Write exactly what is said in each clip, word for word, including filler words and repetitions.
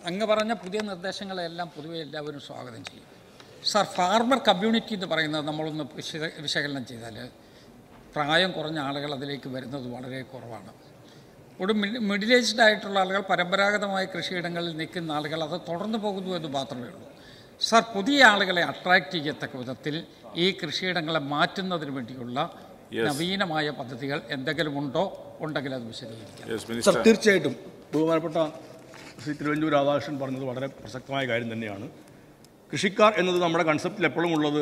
അങ്ങ് പറഞ്ഞ പുതിയ നിർദ്ദേശങ്ങളെല്ലാം പൊതുവെ എല്ലാവരും സ്വാഗതം ചെയ്യും. സാർ, ഫാർമർ കമ്മ്യൂണിറ്റി എന്ന് പറയുന്നത് നമ്മളൊന്ന് വിശ വിശകലനം ചെയ്താൽ പ്രായം കുറഞ്ഞ ആളുകൾ അതിലേക്ക് വരുന്നത് വളരെ കുറവാണ്. ഒരു മിഡിൽ ഏജ്ഡ് ആയിട്ടുള്ള ആളുകൾ, പരമ്പരാഗതമായ കൃഷിയിടങ്ങളിൽ നിൽക്കുന്ന ആളുകൾ അത് തുടർന്നു പോകുന്നു എന്ന് മാത്രമേ ഉള്ളൂ. സാർ, പുതിയ ആളുകളെ അട്രാക്റ്റ് ചെയ്യത്തക്ക വിധത്തിൽ ഈ കൃഷിയിടങ്ങളെ മാറ്റുന്നതിന് വേണ്ടിയുള്ള നവീനമായ പദ്ധതികൾ എന്തെങ്കിലും ഉണ്ടോ? ഉണ്ടെങ്കിൽ അത് വിശദീകരിക്കാം. സാർ, തീർച്ചയായിട്ടും ബഹുമാനപ്പെട്ട ശ്രീ തിരുവഞ്ചൂർ രാധാകൃഷ്ണൻ പറഞ്ഞത് വളരെ പ്രസക്തമായ കാര്യം തന്നെയാണ്. കൃഷിക്കാർ എന്നത് നമ്മുടെ കൺസെപ്റ്റിൽ എപ്പോഴും ഉള്ളത്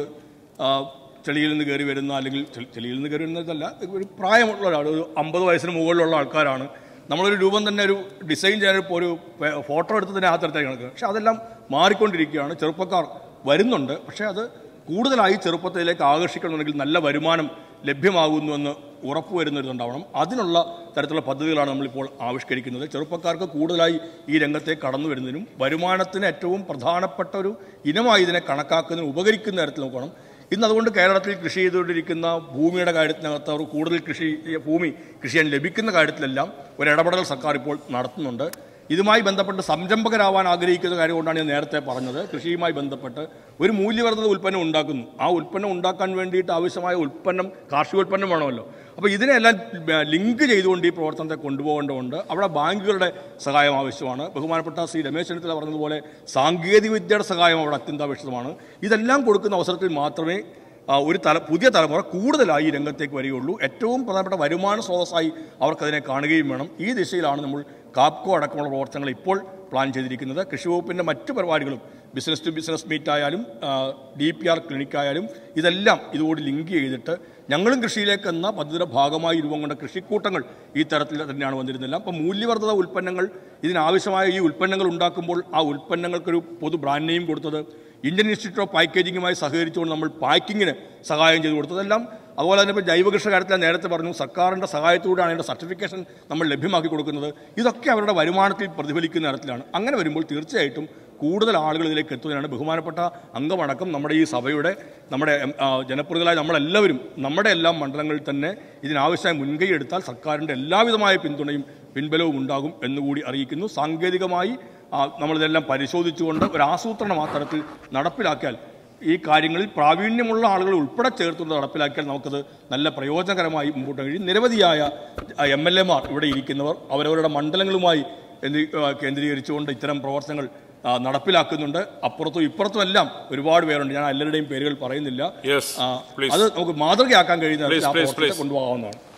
ചെളിയിൽ നിന്ന് കയറി വരുന്ന, അല്ലെങ്കിൽ ചെളിയിൽ നിന്ന് കയറി വരുന്നതല്ല, ഒരു പ്രായമുള്ള ഒരാൾ, ഒരു അമ്പത് വയസ്സിന് മുകളിലുള്ള ആൾക്കാരാണ്. നമ്മളൊരു രൂപം തന്നെ ഒരു ഡിസൈൻ ചെയ്യാനിപ്പോൾ ഒരു ഫോട്ടോ എടുത്ത് തന്നെ ആ തരത്തിൽ കണക്ക്. പക്ഷേ അതെല്ലാം മാറിക്കൊണ്ടിരിക്കുകയാണ്. ചെറുപ്പക്കാർ വരുന്നുണ്ട്, പക്ഷേ അത് കൂടുതലായി ചെറുപ്പത്തിലേക്ക് ആകർഷിക്കണമെന്നുണ്ടെങ്കിൽ നല്ല വരുമാനം ലഭ്യമാകുന്നുവെന്ന് ഉറപ്പുവരുന്നൊരിതുണ്ടാവണം. അതിനുള്ള തരത്തിലുള്ള പദ്ധതികളാണ് നമ്മളിപ്പോൾ ആവിഷ്കരിക്കുന്നത്. ചെറുപ്പക്കാർക്ക് കൂടുതലായി ഈ രംഗത്തേക്ക് കടന്നു വരുന്നതിനും വരുമാനത്തിന് ഏറ്റവും പ്രധാനപ്പെട്ട ഒരു ഇനമായി ഇതിനെ കണക്കാക്കുന്നതിന് ഉപകരിക്കുന്ന തരത്തിൽ നോക്കണം. ഇന്ന് അതുകൊണ്ട് കേരളത്തിൽ കൃഷി ചെയ്തുകൊണ്ടിരിക്കുന്ന ഭൂമിയുടെ കാര്യത്തിനകത്ത് അവർ കൂടുതൽ കൃഷി ഭൂമി കൃഷി ചെയ്യാൻ ലഭിക്കുന്ന കാര്യത്തിലെല്ലാം ഒരു ഇടപെടൽ സർക്കാർ ഇപ്പോൾ നടത്തുന്നുണ്ട്. ഇതുമായി ബന്ധപ്പെട്ട് സംരംഭകരാവാൻ ആഗ്രഹിക്കുന്ന കാര്യം കൊണ്ടാണ് ഞാൻ നേരത്തെ പറഞ്ഞത്. കൃഷിയുമായി ബന്ധപ്പെട്ട് ഒരു മൂല്യവർദ്ധിത ഉൽപ്പന്നം ഉണ്ടാക്കുന്നു. ആ ഉൽപ്പന്നം ഉണ്ടാക്കാൻ വേണ്ടിയിട്ട് ആവശ്യമായ ഉൽപ്പന്നം കാർഷികോൽപ്പന്നം വേണമല്ലോ. അപ്പോൾ ഇതിനെല്ലാം ലിങ്ക് ചെയ്തുകൊണ്ട് ഈ പ്രവർത്തനത്തെ കൊണ്ടുപോകേണ്ടതുണ്ട്. അവിടെ ബാങ്കുകളുടെ സഹായം ആവശ്യമാണ്. ബഹുമാനപ്പെട്ട ശ്രീ രമേശ് ചെന്നിത്തല പറഞ്ഞതുപോലെ സാങ്കേതിക വിദ്യയുടെ സഹായം അവിടെ അത്യന്താപേക്ഷിതമാണ്. ഇതെല്ലാം കൊടുക്കുന്ന അവസരത്തിൽ മാത്രമേ ഒരു തല പുതിയ തലമുറ കൂടുതലായി ഈ രംഗത്തേക്ക് വരികയുള്ളൂ. ഏറ്റവും പ്രധാനപ്പെട്ട വരുമാന സ്രോതസ്സായി അവർക്കതിനെ കാണുകയും വേണം. ഈ ദിശയിലാണ് നമ്മൾ കാപ്കോ അടക്കമുള്ള പ്രവർത്തനങ്ങൾ ഇപ്പോൾ പ്ലാൻ ചെയ്തിരിക്കുന്നത്. കൃഷി വകുപ്പിൻ്റെ മറ്റു പരിപാടികളും ബിസിനസ് ടു ബിസിനസ് മീറ്റ് ആയാലും ഡി പി ആർ ക്ലിനിക് ആയാലും ഇതെല്ലാം ഇതുകൂടി ലിങ്ക് ചെയ്തിട്ട് ഞങ്ങളും കൃഷിയിലേക്ക് എന്ന പദ്ധതിയുടെ ഭാഗമായി രൂപം കൊണ്ട കൃഷിക്കൂട്ടങ്ങൾ ഈ തരത്തിൽ തന്നെയാണ് വന്നിരുന്നില്ല. അപ്പോൾ മൂല്യവർദ്ധിത ഉൽപ്പന്നങ്ങൾ, ഇതിനാവശ്യമായ ഈ ഉൽപ്പന്നങ്ങൾ ഉണ്ടാക്കുമ്പോൾ ആ ഉൽപ്പന്നങ്ങൾക്കൊരു പൊതു ബ്രാൻഡ് നെയിം കൊടുത്തത്, ഇന്ത്യൻ ഇൻസ്റ്റിറ്റ്യൂട്ട് ഓഫ് പാക്കേജിങ്ങുമായി സഹകരിച്ചുകൊണ്ട് നമ്മൾ പാക്കിങ്ങിന് സഹായം ചെയ്തു കൊടുത്തതെല്ലാം. അതുപോലെ തന്നെ ഇപ്പോൾ ജൈവകൃഷി കാര്യത്തിൽ നേരത്തെ പറഞ്ഞു, സർക്കാരിൻ്റെ സഹായത്തോടെയാണ് അതിൻ്റെ സർട്ടിഫിക്കേഷൻ നമ്മൾ ലഭ്യമാക്കി കൊടുക്കുന്നത്. ഇതൊക്കെ അവരുടെ വരുമാനത്തിൽ പ്രതിഫലിക്കുന്ന തരത്തിലാണ്. അങ്ങനെ വരുമ്പോൾ തീർച്ചയായിട്ടും കൂടുതൽ ആളുകൾ ഇതിലേക്ക് എത്തുന്നതിനാണ്. ബഹുമാനപ്പെട്ട അംഗമടക്കം നമ്മുടെ ഈ സഭയുടെ നമ്മുടെ ജനപ്രതിനിധികളായ നമ്മളെല്ലാവരും നമ്മുടെ എല്ലാ മണ്ഡലങ്ങളിൽ തന്നെ ഇതിനാവശ്യമായ മുൻകൈ എടുത്താൽ സർക്കാരിൻ്റെ എല്ലാവിധമായ പിന്തുണയും പിൻബലവും ഉണ്ടാകും എന്നുകൂടി അറിയിക്കുന്നു. സാങ്കേതികമായി നമ്മളിതെല്ലാം പരിശോധിച്ചുകൊണ്ട് ഒരു ആസൂത്രണം ആ തരത്തിൽ നടപ്പിലാക്കിയാൽ, ഈ കാര്യങ്ങളിൽ പ്രാവീണ്യമുള്ള ആളുകൾ ഉൾപ്പെടെ ചേർത്തുകൊണ്ട് നടപ്പിലാക്കിയാൽ നമുക്കത് നല്ല പ്രയോജനകരമായി മുമ്പോട്ട് കഴിയും. നിരവധിയായ എം എൽ എമാർ ഇവിടെ ഇരിക്കുന്നവർ അവരവരുടെ മണ്ഡലങ്ങളുമായി കേന്ദ്രീകരിച്ചുകൊണ്ട് ഇത്തരം പ്രവർത്തനങ്ങൾ നടപ്പിലാക്കുന്നുണ്ട്. അപ്പുറത്തും ഇപ്പുറത്തും എല്ലാം ഒരുപാട് പേരുണ്ട്. ഞാൻ എല്ലാവരുടെയും പേരുകൾ പറയുന്നില്ല. അത് നമുക്ക് മാതൃകയാക്കാൻ കഴിയുന്ന കൊണ്ടുപോകാവുന്നതാണ്.